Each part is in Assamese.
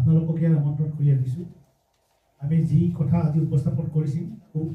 আপোনালোককে আমন্ত্ৰণ কৰি আনিছোঁ। আমি যি কথা আজি উপস্থাপন কৰিম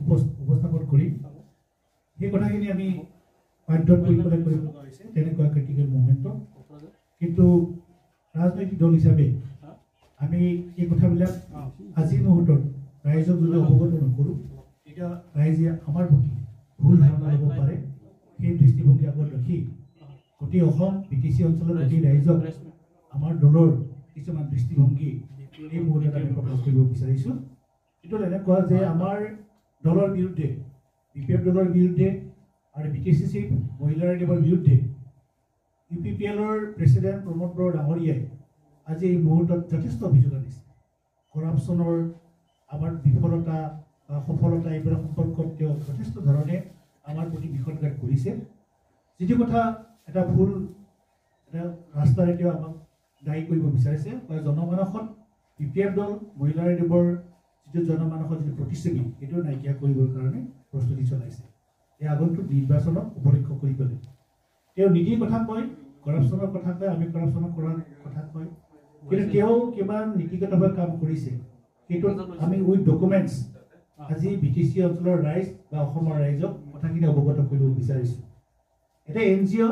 সেই কথাখিনি আমি বাধ্যত কৰিব লগা হৈছে তেনেকুৱা ক্ৰিটিকেল মুভমেণ্টত। কিন্তু ৰাজনৈতিক দল হিচাপে আমি এই কথাবিলাক আজিৰ মুহূৰ্তত ৰাইজক যদি অৱগত নকৰোঁ তেতিয়া ৰাইজে আমাৰ প্ৰতি ভুল ধাৰণা ল'ব পাৰে। সেই দৃষ্টিভংগী আগত ৰাখি গোটেই অসম BTC অঞ্চলৰ গোটেই ৰাইজক আমাৰ দলৰ কিছুমান দৃষ্টিভংগী এই মুহূৰ্তত আমি প্ৰকাশ কৰিব বিচাৰিছোঁ। এইটো এনেকুৱা যে আমাৰ দলৰ বিৰুদ্ধে BPF দলৰ বিৰুদ্ধে আৰু BTCC মহিলাৰ দেৱৰ বিৰুদ্ধে UPPLৰ প্ৰেচিডেণ্ট প্ৰমোদ বড়ো ডাঙৰীয়াই আজি এই মুহূৰ্তত যথেষ্ট অভিযোগ আনিছে। কৰাপশ্যনৰ আমাৰ বিফলতা বা সফলতা এইবিলাক সম্পৰ্কত তেওঁ যথেষ্ট ধৰণে আমাৰ প্ৰতি বিষদঘাত কৰিছে। যিটো কথা এটা ভুল এটা ৰাস্তাৰে তেওঁ আমাক দায়ী কৰিব বিচাৰিছে বা জনমানসত BPF দল মহিলাৰ দেৱৰ যিটো জনমানসৰ যিটো প্ৰতিশ্ৰুতি সেইটো নাইকিয়া কৰিবৰ কাৰণে প্ৰস্তুতি চলাইছে। এই আগন্তুক নিৰ্বাচনক উপলক্ষ্য কৰি পেলাই তেওঁ নীতিৰ কথা কয়, কৰাপশ্যনৰ কথা কয়, আমি কৰাপশ্যন কৰাৰ কথা কয়, কিন্তু তেওঁ কিমান নীতিগতভাৱে কাম কৰিছে সেইটো আমি উইথ ডকুমেণ্টছ আজি BTC অঞ্চলৰ ৰাইজ বা অসমৰ ৰাইজক কথাখিনি অৱগত কৰিব বিচাৰিছোঁ। এটা NGO,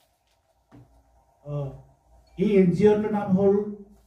এই NGOটোৰ নাম হ'ল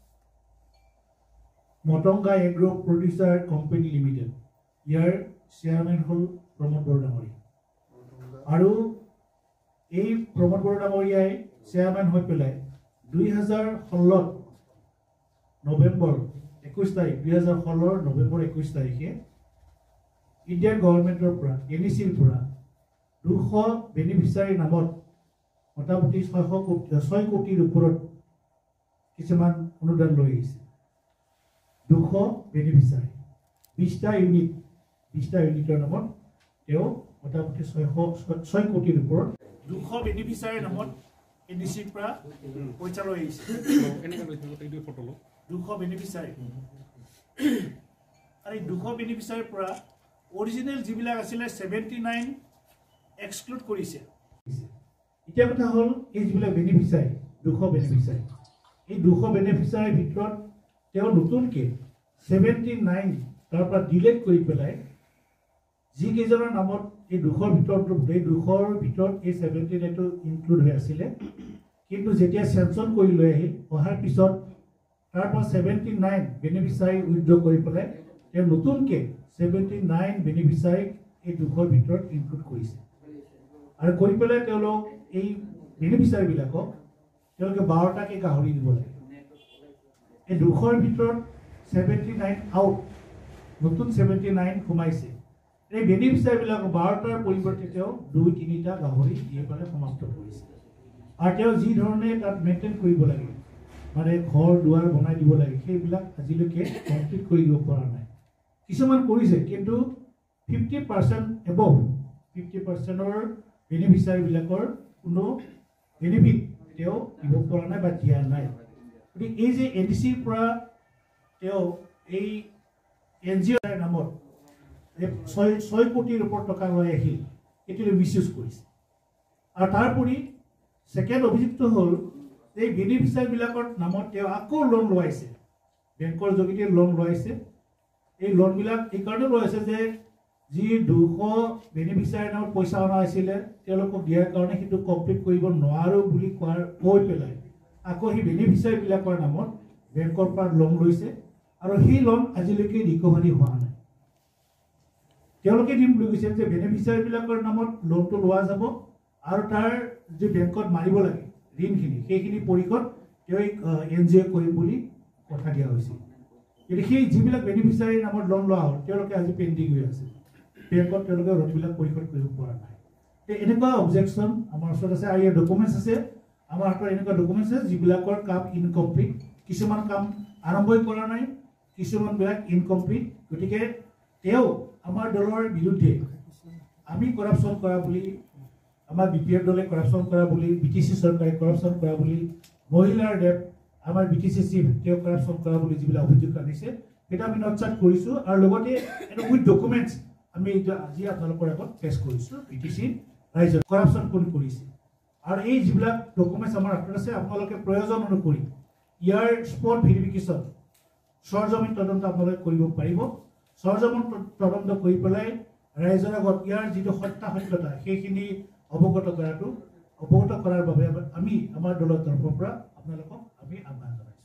মটংগা এগ্ৰ প্ৰডিউচাৰ কোম্পানী লিমিটেড। ইয়াৰ চেয়াৰমেন হ'ল প্ৰমোদ বড়ো ডাঙৰীয়া। আৰু এই প্ৰমোদ বড়ো ডাঙৰীয়াই চেয়াৰমেন হৈ পেলাই 2016 নৱেম্বৰ 21 তাৰিখ 2016 নৱেম্বৰ 21 তাৰিখে ইণ্ডিয়ান গভৰ্ণমেণ্টৰ পৰা NECৰ পৰা 200 বেনিফিচিয়াৰী নামত মোটামুটি 6 কোটিৰ ওপৰত কিছুমান অনুদান লৈ আহিছে। 200 বেনিফিচিয়াৰী 20টা ইউনিটৰ নামত তেওঁ মোটামুটি 6 কোটিৰ ওপৰত 200 বেনিফিচিয়াৰীৰ নামত NECৰ পৰা পইচা লৈ আহিছে। 200 বেনিফিচিয়াৰী আৰু এই 200 বেনিফিচিয়াৰীৰ পৰা অৰিজিনেল যিবিলাক আছিলে 79 এক্সক্লুড কৰিছে। এতিয়া কথা হ'ল এই যিবিলাক বেনিফিচিয়াৰী 200 বেনিফিচিয়াৰী, এই 200 বেনিফিচিয়াৰীৰ ভিতৰত তেওঁ নতুনকৈ 79 তাৰ পৰা ডিলেট কৰি পেলাই যিকেইজনৰ নামত এই 200ৰ ভিতৰত এই 200ৰ ভিতৰত এই 79টো ইনক্লুড হৈ আছিলে, কিন্তু যেতিয়া চেংচন কৰি লৈ আহিল অহাৰ পিছত তাৰ পৰা 79 বেনিফিচিয়াৰী উইথড্ৰ কৰি পেলাই তেওঁ নতুনকৈ 79 বেনিফিচিয়াৰীক এই 200ৰ ভিতৰত ইনক্লুড কৰিছে। আৰু কৰি পেলাই তেওঁলোক এই বেনিফিচিয়াৰীবিলাকক তেওঁলোকে 12টাকৈ গাহৰি দিব লাগে। এই 200ৰ ভিতৰত 79 আউট, নতুন 79 সোমাইছে। এই বেনিফিচিয়াৰীবিলাকক 12টাৰ পৰিৱৰ্তে তেওঁ 2-3টা গাহৰি দি পেলাই সমাপ্ত কৰিছে। আৰু তেওঁ যি ধৰণে তাত মেইনটেইন কৰিব লাগে মানে ঘৰ দুৱাৰ বনাই দিব লাগে সেইবিলাক আজিলৈকে কমপ্লিট কৰি দিব পৰা নাই। কিছুমান কৰিছে কিন্তু 50% এবভ 50%ৰ বেনিফিচিয়াৰীবিলাকৰ কোনো বেনিফিট তেওঁ দিব পৰা নাই বা দিয়া নাই। গতিকে এই যে NECৰ পৰা তেওঁ এই NGOৰ নামত 6 কোটিৰ ওপৰত টকা লৈ আহিল, এইটো মিছইউজ কৰিছে। আৰু তাৰোপৰি ছেকেণ্ড অভিযুক্ত হ'ল এই বেনিফিচিয়াৰীবিলাকৰ নামত তেওঁ আকৌ লোন লোৱাইছে, বেংকৰ যোগেদি লোন লোৱাইছে। এই লোনবিলাক এইকাৰণে লৈছে যে যি 200 বেনিফিচিয়াৰীৰ নামত পইচা অনা হৈছিলে তেওঁলোকক দিয়াৰ কাৰণে সেইটো কমপ্লিট কৰিব নোৱাৰোঁ বুলি কৈ পেলাই আকৌ সেই বেনিফিচিয়াৰীবিলাকৰ নামত বেংকৰ পৰা লোন লৈছে আৰু সেই লোন আজিলৈকে ৰিকভাৰী হোৱা নাই। তেওঁলোকে দিম বুলি কৈছে যে বেনিফিচিয়াৰীবিলাকৰ নামত লোনটো লোৱা যাব আৰু তাৰ যি বেংকত মাৰিব লাগে ঋণখিনি সেইখিনি পৰিশোধ তেওঁ NGO কৰিম বুলি কথা দিয়া হৈছিল। কিন্তু সেই যিবিলাক বেনিফিচিয়াৰীৰ নামত লোন লোৱা হ'ল তেওঁলোকে আজি পেণ্ডিং হৈ আছে, বেংকত তেওঁলোকে লোনবিলাক পৰিশোধ কৰিব পৰা নাই। এনেকুৱা অবজেকশ্যন আমাৰ ওচৰত আছে আৰু ইয়াৰ ডকুমেণ্টছ আছে। আমাৰ হাতত এনেকুৱা ডকুমেণ্টছ আছে যিবিলাকৰ কাম ইনকমপ্লিট, কিছুমান কাম আৰম্ভই কৰা নাই, কিছুমানবিলাক ইনকমপ্লিট। গতিকে তেওঁ আমাৰ দলৰ বিৰুদ্ধে আমি কৰাপশ্যন কৰা বুলি, আমাৰ BPF দলে কৰাপশ্যন কৰা বুলি, BTC চৰকাৰে কৰাপশ্যন কৰা বুলি, মহিলাৰ দেৱ আমাৰ BTCC তেওঁ কৰাপশ্যন কৰা বুলি যিবিলাক অভিযোগ আনিছে সেইটো আমি নটচাট কৰিছোঁ আৰু লগতে এটা উইথ ডকুমেণ্টছ আমি আজি আপোনালোকৰ আগত পেছ কৰিছোঁ। BTC ৰাইজৰ কৰাপশ্যন কোন কৰিছে আৰু এই যিবিলাক ডকুমেণ্টছ আমাৰ হাতত আছে আপোনালোকে প্ৰয়োজন অনুসৰি ইয়াৰ স্পট ভেৰিফিকেশ্যন সৰজমিন তদন্ত আপোনালোকে কৰিব পাৰিব সৰজমিন তদন্ত কৰি পেলাই ৰাইজৰ আগত ইয়াৰ যিটো সত্যাসত্যতা সেইখিনি অৱগত কৰাৰ বাবে আমি আমাৰ দলৰ তৰফৰ পৰা আপোনালোকক আমি আহ্বান জনাইছোঁ